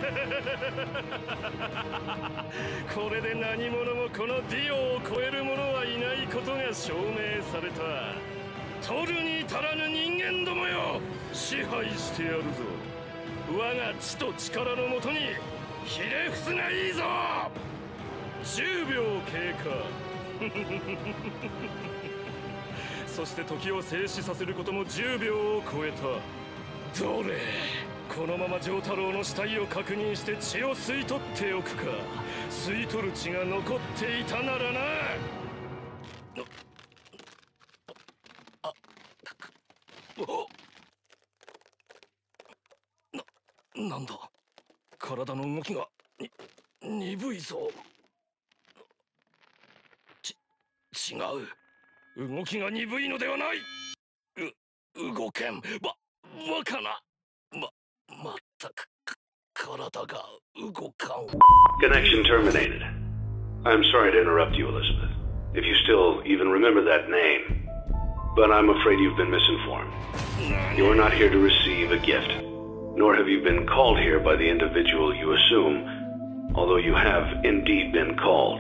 これで何者もこのディオを超える者はいないことが証明された。取るに足らぬ人間どもよ、支配してやるぞ。我が知と力のもとにひれ伏すがいいぞ。10秒経過。そして時を静止させることも10秒を超えた。どれ、このまま丈太郎の死体を確認して血を吸い取っておくか。吸い取る血が残っていたならな。なんだ、体の動きが鈍いぞ。違う、動きが鈍いのではない。動けん。バカな。まったく体が動かん。 Connection terminated. I'm sorry to interrupt you, Elizabeth, if you still even remember that name. But I'm afraid you've been misinformed. You are not here to receive a gift, nor have you been called here by the individual you assume, although you have indeed been called.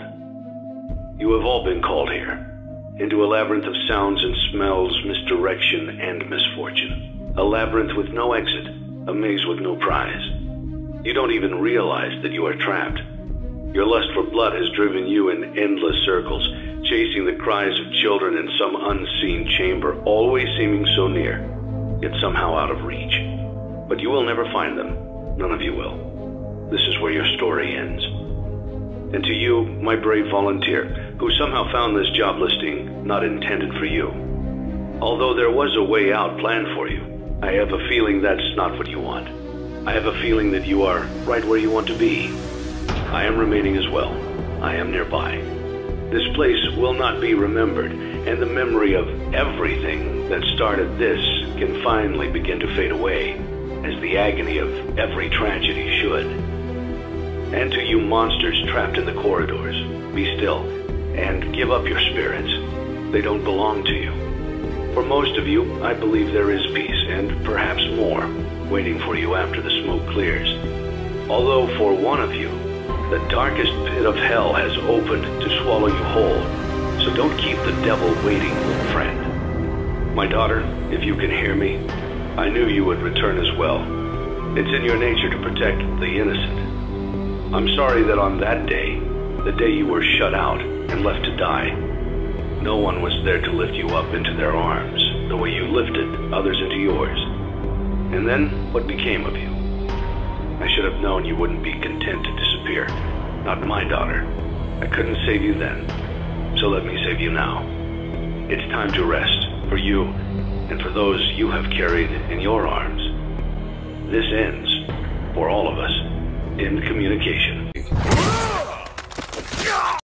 You have all been called here, into a labyrinth of sounds and smells, misdirection, and misfortune. A labyrinth with no exit, a maze with no prize. You don't even realize that you are trapped. Your lust for blood has driven you in endless circles, chasing the cries of children in some unseen chamber, always seeming so near, yet somehow out of reach. But you will never find them. None of you will. This is where your story ends. And to you, my brave volunteer, who somehow found this job listing not intended for you. Although there was a way out planned for you, I have a feeling that's not what you want. I have a feeling that you are right where you want to be. I am remaining as well. I am nearby. This place will not be remembered, and the memory of everything that started this can finally begin to fade away, as the agony of every tragedy should. And to you monsters trapped in the corridors, be still, and give up your spirits. They don't belong to you. For most of you, I believe there is peace, and perhaps more, waiting for you after the smoke clears. Although for one of you, the darkest pit of hell has opened to swallow you whole. So don't keep the devil waiting, little friend. My daughter, if you can hear me, I knew you would return as well. It's in your nature to protect the innocent. I'm sorry that on that day, the day you were shut out and left to die, no one was there to lift you up into their arms, the way you lifted others into yours. And then, what became of you? I should have known you wouldn't be content to disappear. Not my daughter. I couldn't save you then, so let me save you now. It's time to rest, for you, and for those you have carried in your arms. This ends, for all of us, in communication.